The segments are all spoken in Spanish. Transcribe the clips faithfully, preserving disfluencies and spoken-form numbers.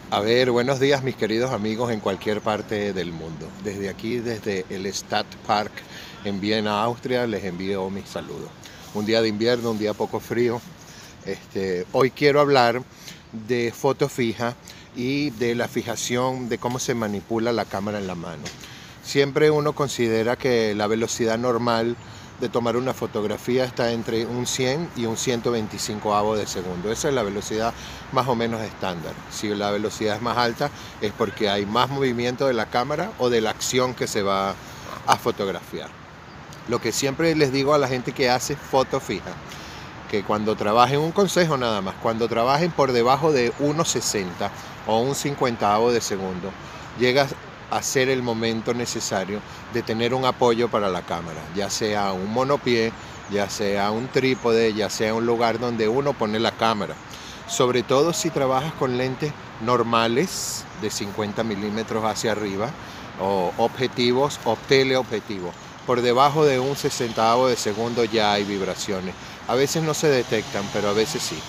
A ver, buenos días mis queridos amigos en cualquier parte del mundo. Desde aquí, desde el Stadtpark en Viena, Austria, les envío mis saludos. Un día de invierno, un día poco frío. Este, hoy quiero hablar de foto fija y de la fijación, de cómo se manipula la cámara en la mano. Siempre uno considera que la velocidad normal de tomar una fotografía está entre un cien y un ciento veinticinco avos de segundo. Esa es la velocidad más o menos estándar. Si la velocidad es más alta es porque hay más movimiento de la cámara o de la acción que se va a fotografiar. Lo que siempre les digo a la gente que hace foto fija, que cuando trabajen, un consejo nada más, cuando trabajen por debajo de uno sesenta o un cincuentavo de segundo, llegas a ser el momento necesario de tener un apoyo para la cámara, ya sea un monopié, ya sea un trípode, ya sea un lugar donde uno pone la cámara. Sobre todo si trabajas con lentes normales de cincuenta milímetros hacia arriba o objetivos o teleobjetivos. Por debajo de un sesentavo de segundo ya hay vibraciones. A veces no se detectan, pero a veces sí.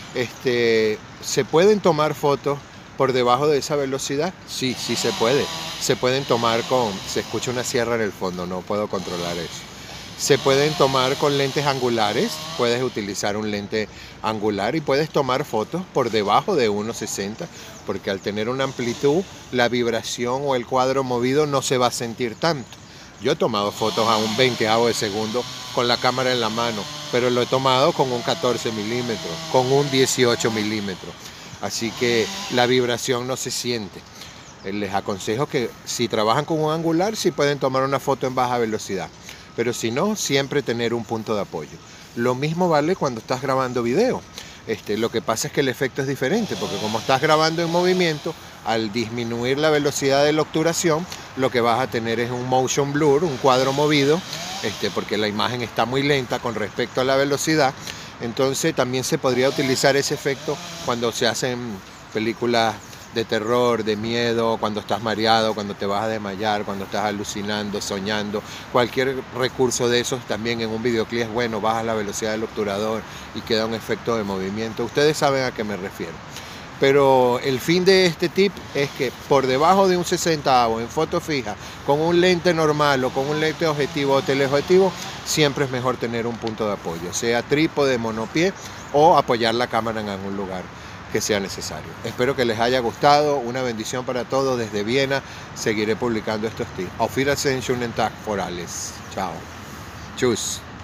Este, ¿Se pueden tomar fotos por debajo de esa velocidad? Sí, sí se puede. Se pueden tomar con... Se escucha una sierra en el fondo, no puedo controlar eso. Se pueden tomar con lentes angulares. Puedes utilizar un lente angular y puedes tomar fotos por debajo de uno sesenta, porque al tener una amplitud, la vibración o el cuadro movido no se va a sentir tanto. Yo he tomado fotos a un veinteavo de segundo con la cámara en la mano, pero lo he tomado con un catorce milímetros, con un dieciocho milímetros. Así que la vibración no se siente. Les aconsejo que si trabajan con un angular, sí pueden tomar una foto en baja velocidad. Pero si no, siempre tener un punto de apoyo. Lo mismo vale cuando estás grabando video. Este, lo que pasa es que el efecto es diferente, porque como estás grabando en movimiento, al disminuir la velocidad de la obturación, lo que vas a tener es un motion blur, un cuadro movido, este, porque la imagen está muy lenta con respecto a la velocidad. Entonces también se podría utilizar ese efecto cuando se hacen películas de terror, de miedo, cuando estás mareado, cuando te vas a desmayar, cuando estás alucinando, soñando. Cualquier recurso de esos también en un videoclip es bueno, bajas la velocidad del obturador y queda un efecto de movimiento. Ustedes saben a qué me refiero. Pero el fin de este tip es que por debajo de un sesentavo en foto fija, con un lente normal o con un lente objetivo o teleobjetivo, siempre es mejor tener un punto de apoyo, sea trípode, monopié o apoyar la cámara en algún lugar que sea necesario. Espero que les haya gustado. Una bendición para todos desde Viena. Seguiré publicando estos tips. Auf Wiedersehen, schönen Tag für alles. Chao. Tschüss.